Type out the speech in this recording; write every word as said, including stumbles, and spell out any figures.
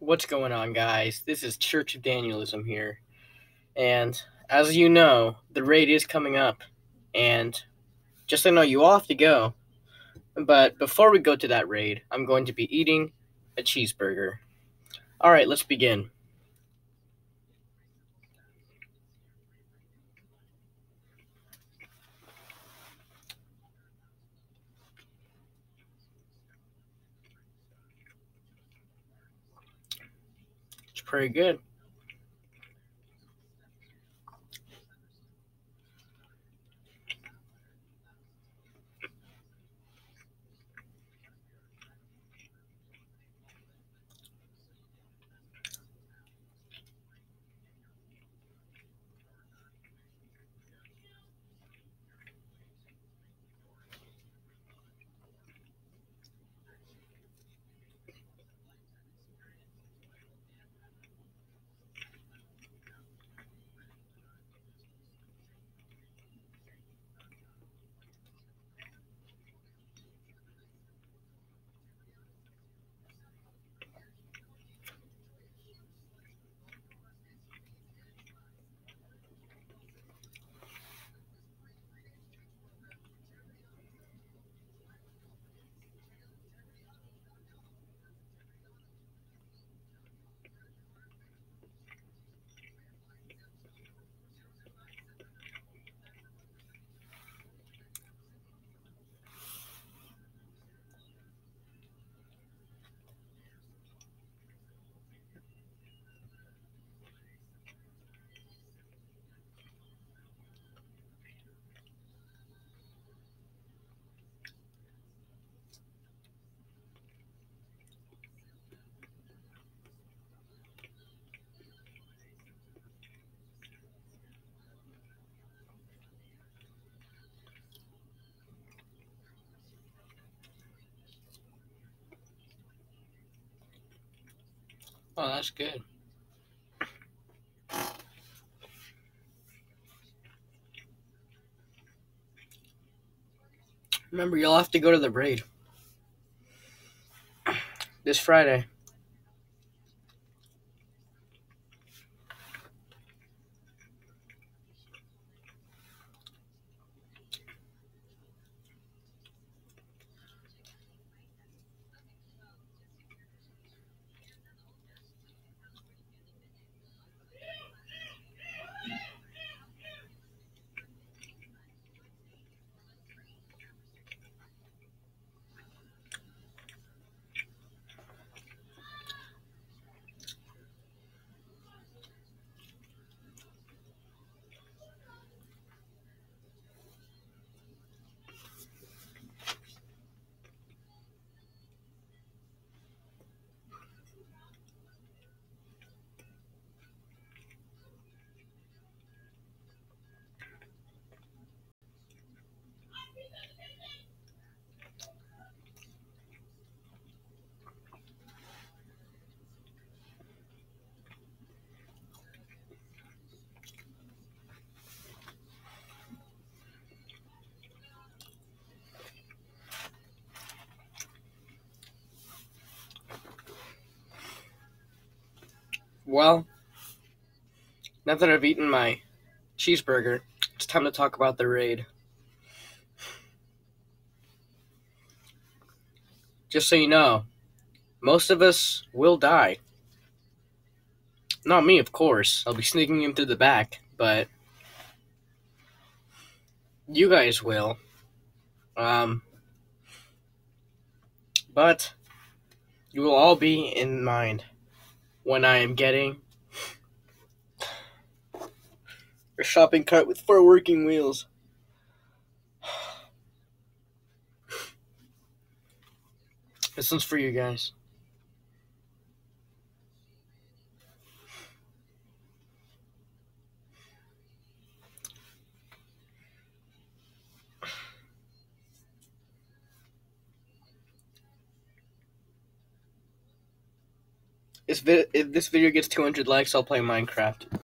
What's going on, guys? This is Church of Danielism here, and as you know, the raid is coming up, and just so you know, you all have to go, but before we go to that raid, I'm going to be eating a cheeseburger. Alright, let's begin. It's pretty good. Oh, that's good. Remember, you'll have to go to the raid this Friday. Well, now that I've eaten my cheeseburger, it's time to talk about the raid. Just so you know, most of us will die. Not me, of course. I'll be sneaking in through the back, but you guys will. Um, but you will all be in mind when I am getting a shopping cart with four working wheels. This one's for you guys. This vi- if this video gets two hundred likes, I'll play Minecraft.